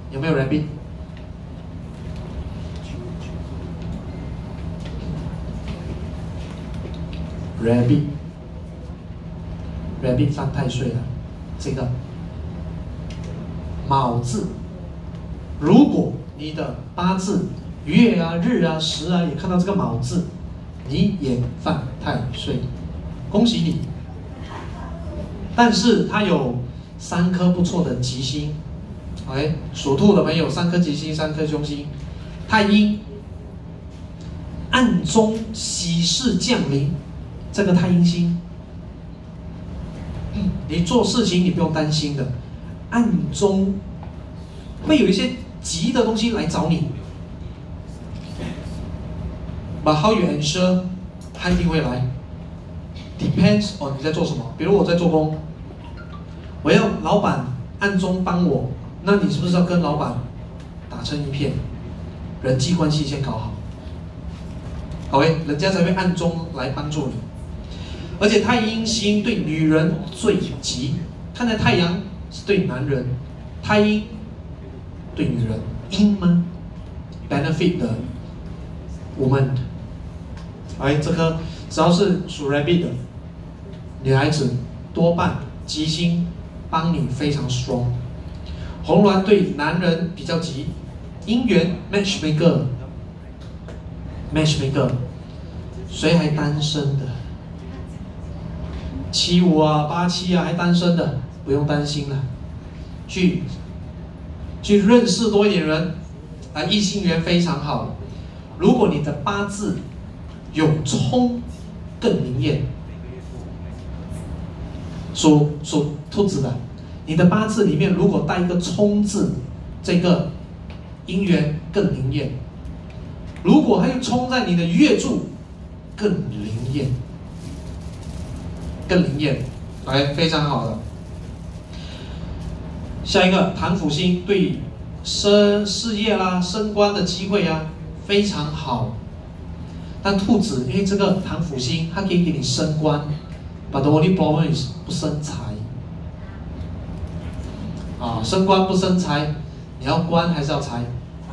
有没有 rabbit？rabbit 犯太岁了，这个卯字，如果你的八字月啊、日啊、时啊也看到这个卯字，你也犯太岁，恭喜你。但是它有3颗不错的吉星，哎，属兔的朋友3颗吉星，3颗凶星，太阴暗中喜事降临，这个太阴星，你做事情你不用担心的，暗中会有一些急的东西来找你。But how you ensure 它一定会来 ？Depends on 你在做什么。比如我在做工，我要老板暗中帮我，那你是不是要跟老板打成一片，人际关系先搞好 ？OK， 人家才会暗中来帮助你。而且太阴星对女人最急，看在太阳是对男人，太阴对女人，阴吗 ？benefit 的 woman。哎，这颗只要是属 rabbit 的女孩子，多半吉星帮你非常 strong。红鸾对男人比较急，姻缘 matchmaker， 谁还单身的？75啊、87啊还单身的，不用担心了，去认识多一点人，啊，异性缘非常好。如果你的八字有冲，更灵验。属兔子的，你的八字里面如果带一个冲字，这个姻缘更灵验。如果还有冲在你的月柱，更灵验。哎，非常好的。下一个唐辅星对事业啦、升官的机会啊非常好。但兔子因为这个唐辅星，它可以给你升官 ，but the only problem is 不生财。啊，升官不生财，你要官还是要财？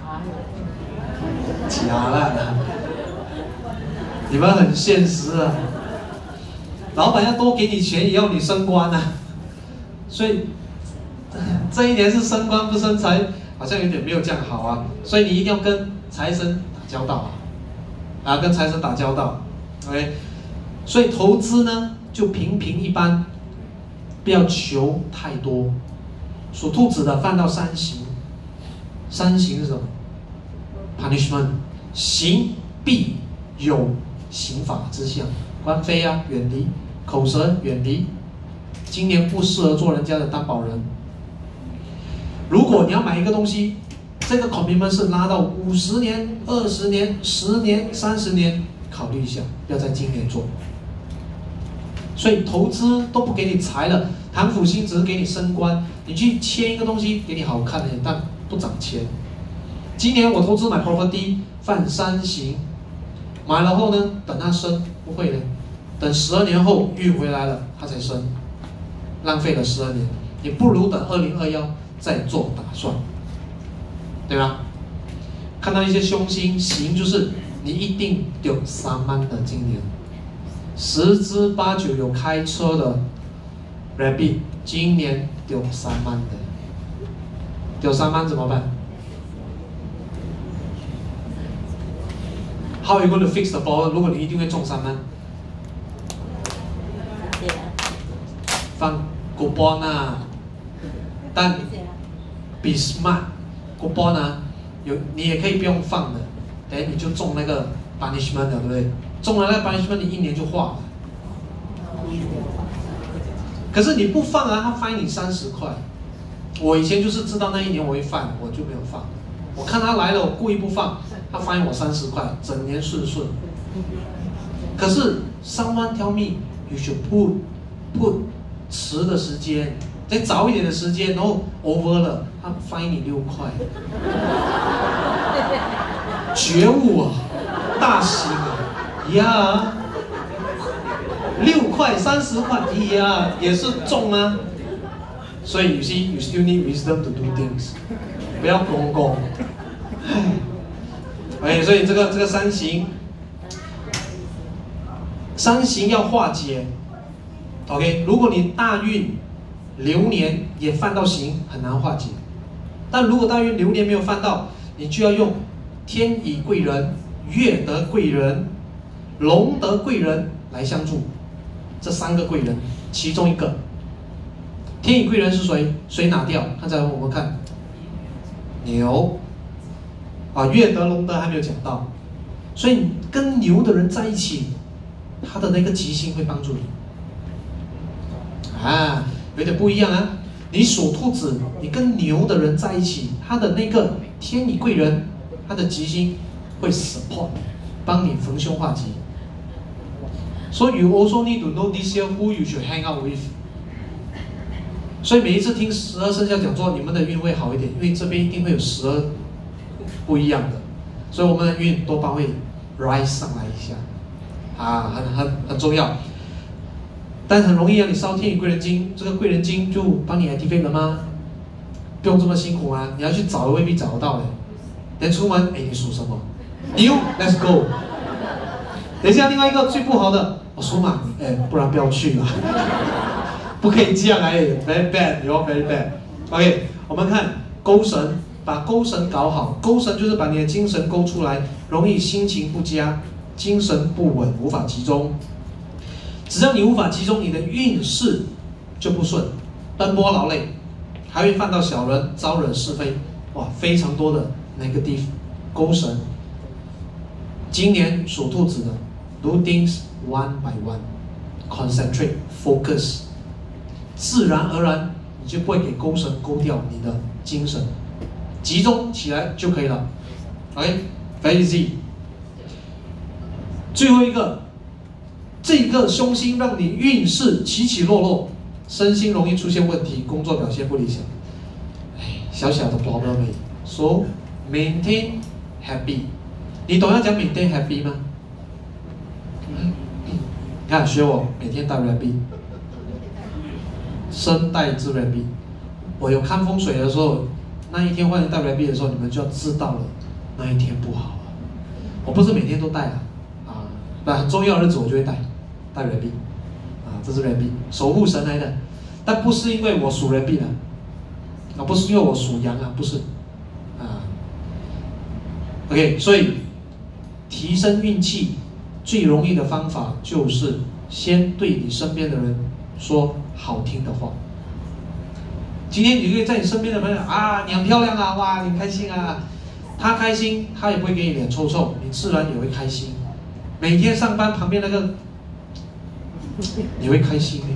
假了，你们很现实啊。老板要多给你钱，也要你升官啊。所以这一年是升官不升财，好像有点没有这样好啊。所以你一定要跟财神打交道啊，跟财神打交道。OK， 所以投资呢就平平一般，不要求太多。属兔子的犯到3刑，是什么 ？punishment， 刑必有刑法之相，官非啊远离，口舌远离。今年不适合做人家的担保人。如果你要买一个东西，这个 commitment 是拉到50年、20年、10年、30年，考虑一下，不要在今年做。所以投资都不给你财了，唐辅星只是给你升官，你去签一个东西给你好看的，但不涨钱。今年我投资买 property 犯3刑，买了后呢，等它升不会的，等12年后运回来了它才升，浪费了12年，你不如等2021再做打算，对吧？看到一些凶星，刑就是你一定有3万的今年。10之8九有开车的 rabbit， 今年丢3万的，丢3万怎么办 ？How are you going to fix the problem？ 如果你一定会中3万，放 coupon 啊，但 be smart coupon 啊，你也可以不用放的，等你就中那个 punishment 了，对不对？中了那 punishment， 你1年就化了。可是你不放啊，他罚你30块。我以前就是知道那1年我会犯，我就没有放。我看他来了，我故意不放，他罚我30块，整年顺。可是someone tell me you should put 迟的时间，再早一点的时间，然后 over 了，他罚你6块。觉悟啊，大刑啊！呀，6块30块，呀，也是中啊。所以 you see, you still need wisdom to do things. 不要公公。哎，所以这个三刑要化解。OK， 如果你大运流年也犯到刑，很难化解。但如果大运流年没有犯到，你就要用天乙贵人、月德贵人、龙德贵人来相助。这3个贵人其中一个，天乙贵人是谁？谁拿掉？刚才我们看牛啊，月德、龙德还没有讲到，所以跟牛的人在一起，他的那个吉星会帮助你。啊，有点不一样啊！你属兔子，你跟牛的人在一起，他的那个天乙贵人，他的吉星会 support， 帮你逢凶化吉。So you also need to know this year who you should hang out with。所以每一次听12生肖讲座，你们的运会好一点，因为这边一定会有12不一样的，所以我们的运多半会 rise 上来一下，啊，很重要。但很容易啊，你烧天乙贵人经，这个贵人经就帮你 activate 了吗？不用这么辛苦啊，你要去找未必找得到的。等出门，哎，你属什么？牛 ，Let's go。等一下，另外一个最不好的，我属马，哎，不然不要去了，不可以这样哎 ，very bad，you're very bad。OK， 我们看勾神，把勾神搞好，勾神就是把你的精神勾出来，容易心情不佳，精神不稳，无法集中。只要你无法集中，你的运势就不顺，奔波劳累，还会犯到小人，招惹是非，哇，非常多的negative勾神。今年属兔子的 ，do things one by one，concentrate focus， 自然而然你就不会给勾神勾掉你的精神，集中起来就可以了。OK，very easy。最后一个。这个凶星让你运势起起落落，身心容易出现问题，工作表现不理想。小小的 problem 而已。So maintain happy， 你懂要讲 maintain happy 吗？你看学我，每天带 Rabbit， 身带之 Rabbit。我有看风水的时候，那一天换带 Rabbit 的时候，你们就要知道了，那一天不好了。我不是每天都带啊，那很重要的日子我就会带。带 Rabbit， 啊，这是 Rabbit， 守护神来的，但不是因为我属 Rabbit 啊，不是因为我属羊啊，不是，啊 ，OK， 所以提升运气最容易的方法就是先对你身边的人说好听的话。今天你可以在你身边的朋友啊，你很漂亮啊，哇，你开心啊，他开心，他也不会给你脸臭臭，你自然也会开心。每天上班旁边那个。你会开心吗？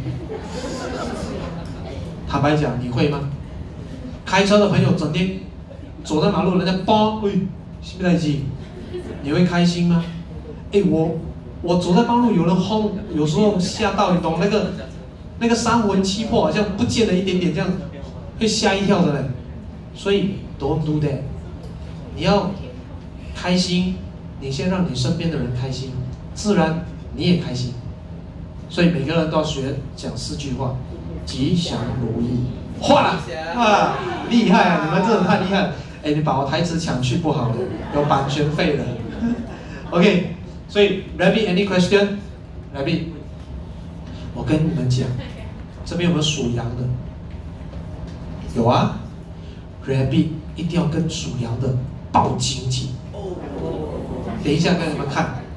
坦白讲，你会吗？开车的朋友整天走在马路，人家包，是不是在急？你会开心吗？哎，我走在半路，有人轰，有时候吓到，你懂那个三魂七魄好像不见了一点点，这样会吓一跳的嘞。所以 don't do that， 你要开心，你先让你身边的人开心，自然你也开心。所以每个人都要学讲4句话，吉祥如意。换了啊，厉害啊！你们真的太厉害了。哎，你把我台词抢去不好的，有版权费的。OK， 所以 Rabbit any question？ Rabbit， 我跟你们讲，这边有没有属羊的？有啊 ，Rabbit 一定要跟属羊的抱紧紧。等一下给你们看。